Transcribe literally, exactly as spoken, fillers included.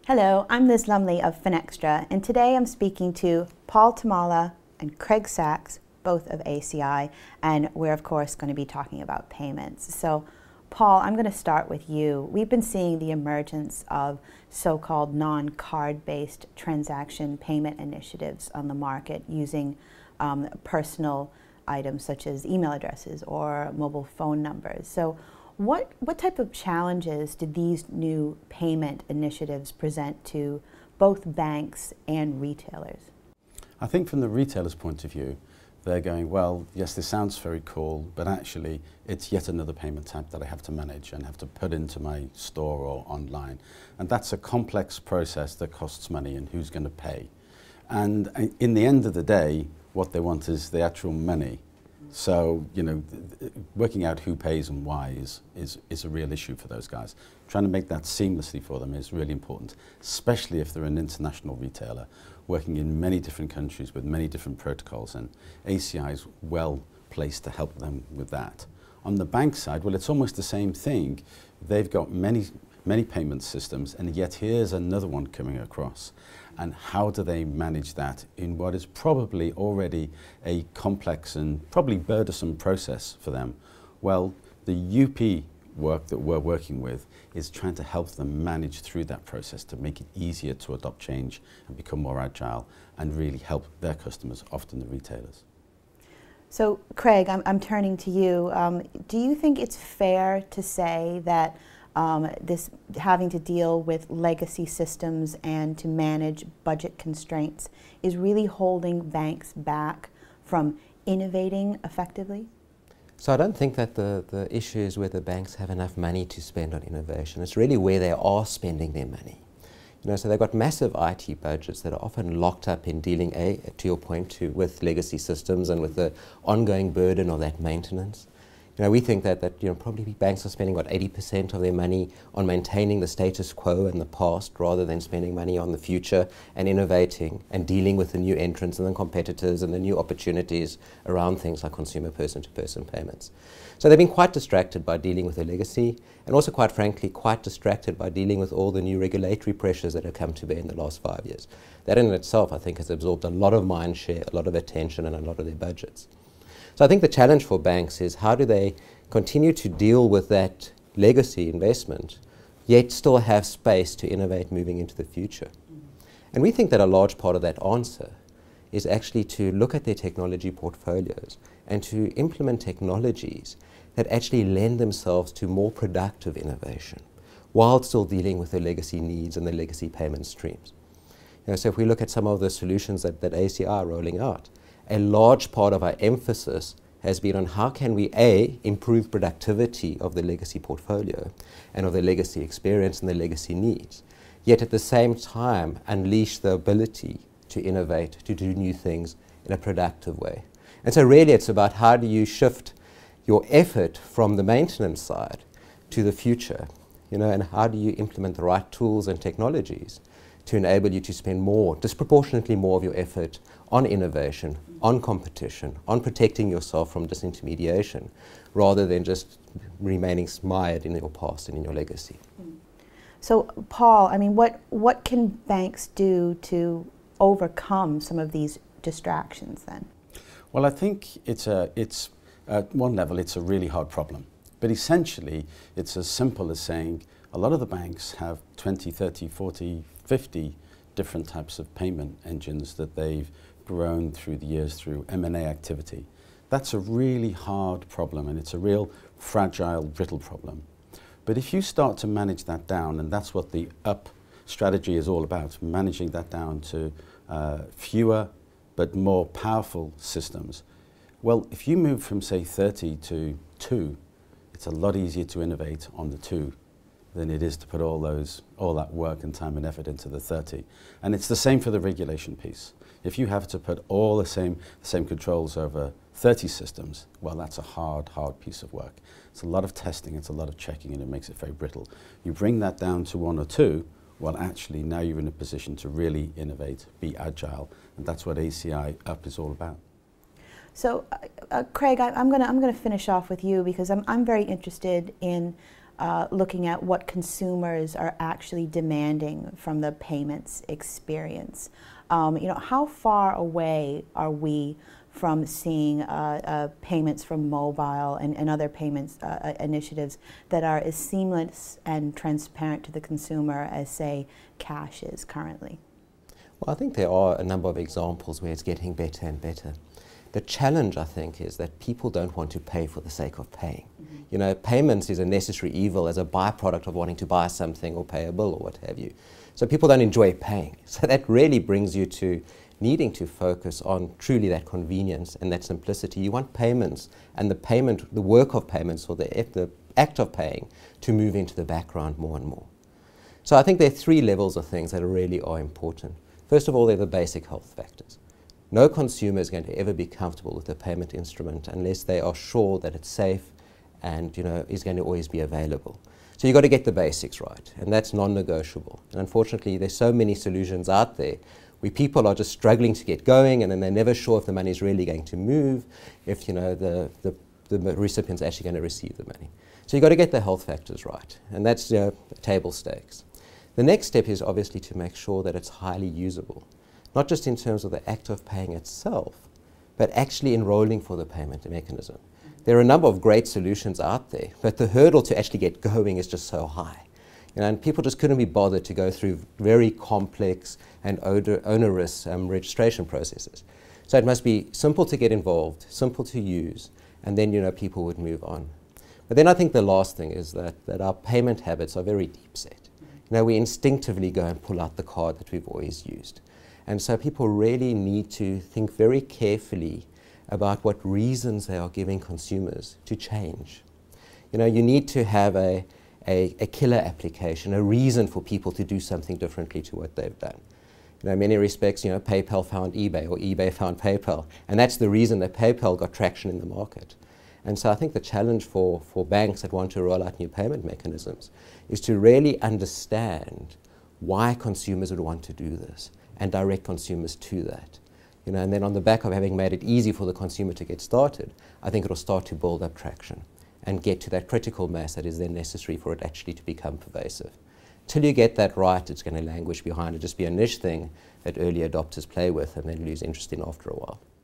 Hello, I'm Liz Lumley of Finextra, and today I'm speaking to Paul Thomalla and Craig Saks, both of A C I, and we're of course going to be talking about payments. So, Paul, I'm going to start with you. We've been seeing the emergence of so-called non-card-based transaction payment initiatives on the market using um, personal items such as email addresses or mobile phone numbers. So, What, what type of challenges did these new payment initiatives present to both banks and retailers? I think from the retailer's point of view, they're going, well, yes, this sounds very cool, but actually it's yet another payment type that I have to manage and have to put into my store or online. And that's a complex process that costs money, and who's going to pay. And in the end of the day, what they want is the actual money. So, you know, working out who pays and why is, is, is a real issue for those guys. Trying to make that seamlessly for them is really important, especially if they're an international retailer working in many different countries with many different protocols, and A C I is well placed to help them with that. On the bank side, well, it's almost the same thing. They've got many, many payment systems, and yet here's another one coming across. And how do they manage that in what is probably already a complex and probably burdensome process for them? Well, the U P work that we're working with is trying to help them manage through that process to make it easier to adopt change and become more agile and really help their customers, often the retailers. So, Craig, I'm, I'm turning to you. Um, do you think it's fair to say that Um, this having to deal with legacy systems and to manage budget constraints is really holding banks back from innovating effectively? So I don't think that the, the issue is whether banks have enough money to spend on innovation. It's really where they are spending their money. You know, so they've got massive I T budgets that are often locked up in dealing, A, to your point, to, with legacy systems and with the ongoing burden of that maintenance. You know, we think that, that you know, probably banks are spending, what, eighty percent of their money on maintaining the status quo in the past rather than spending money on the future and innovating and dealing with the new entrants and the competitors and the new opportunities around things like consumer person-to-person payments. So they've been quite distracted by dealing with their legacy, and also, quite frankly, quite distracted by dealing with all the new regulatory pressures that have come to bear in the last five years. That in itself, I think, has absorbed a lot of mind share, a lot of attention, and a lot of their budgets. So I think the challenge for banks is how do they continue to deal with that legacy investment, yet still have space to innovate moving into the future. Mm-hmm. And we think that a large part of that answer is actually to look at their technology portfolios and to implement technologies that actually lend themselves to more productive innovation while still dealing with the legacy needs and the legacy payment streams. You know, so if we look at some of the solutions that, that A C I are rolling out, a large part of our emphasis has been on how can we, A, improve productivity of the legacy portfolio and of the legacy experience and the legacy needs, yet at the same time unleash the ability to innovate, to do new things in a productive way. And so really it's about how do you shift your effort from the maintenance side to the future, you know, and how do you implement the right tools and technologies to enable you to spend more, disproportionately more of your effort on innovation, on competition, on protecting yourself from disintermediation, rather than just remaining mired in your past and in your legacy. So, Paul, I mean, what, what can banks do to overcome some of these distractions then? Well, I think it's a, it's, at one level, it's a really hard problem. But essentially, it's as simple as saying a lot of the banks have twenty, thirty, forty, fifty different types of payment engines that they've grown through the years through M and A activity. That's a really hard problem, and it's a real fragile, brittle problem. But if you start to manage that down, and that's what the UP strategy is all about, managing that down to uh, fewer but more powerful systems. Well, if you move from, say, thirty to two, it's a lot easier to innovate on the two than it is to put all those, all that work and time and effort into the thirty. And it's the same for the regulation piece. If you have to put all the same, the same controls over thirty systems, well, that's a hard, hard piece of work. It's a lot of testing, it's a lot of checking, and it makes it very brittle. You bring that down to one or two, well, actually, now you're in a position to really innovate, be agile, and that's what A C I UP is all about. So, uh, uh, Craig, I, I'm going to I'm going to finish off with you because I'm I'm very interested in uh, looking at what consumers are actually demanding from the payments experience. Um, you know, how far away are we from seeing uh, uh, payments from mobile and, and other payments uh, initiatives that are as seamless and transparent to the consumer as, say, cash is currently? Well, I think there are a number of examples where it's getting better and better. The challenge, I think, is that people don't want to pay for the sake of paying. Mm-hmm. You know, payments is a necessary evil as a byproduct of wanting to buy something or pay a bill or what have you. So people don't enjoy paying. So that really brings you to needing to focus on truly that convenience and that simplicity. You want payments and the payment, the work of payments or the, the act of paying to move into the background more and more. So I think there are three levels of things that really are important. First of all, they're the basic health factors. No consumer is going to ever be comfortable with a payment instrument unless they are sure that it's safe and, you know, is going to always be available. So you've got to get the basics right, and that's non-negotiable. And unfortunately, there's so many solutions out there where people are just struggling to get going, and then they're never sure if the money is really going to move, if, you know, the, the, the recipient's actually going to receive the money. So you've got to get the health factors right, and that's, you know, table stakes. The next step is obviously to make sure that it's highly usable, not just in terms of the act of paying itself, but actually enrolling for the payment mechanism. There are a number of great solutions out there, but the hurdle to actually get going is just so high. You know, and people just couldn't be bothered to go through very complex and onerous um, registration processes. So it must be simple to get involved, simple to use, and then, you know, people would move on. But then I think the last thing is that, that our payment habits are very deep set. You know, we instinctively go and pull out the card that we've always used. And so people really need to think very carefully about what reasons they are giving consumers to change. You know, you need to have a, a, a killer application, a reason for people to do something differently to what they've done. You know, in many respects, you know, PayPal found eBay or eBay found PayPal, and that's the reason that PayPal got traction in the market. And so I think the challenge for, for banks that want to roll out new payment mechanisms is to really understand why consumers would want to do this and direct consumers to that. You know, and then on the back of having made it easy for the consumer to get started, I think it'll start to build up traction and get to that critical mass that is then necessary for it actually to become pervasive. Till you get that right, it's going to languish behind and just be a niche thing that early adopters play with and then lose interest in after a while.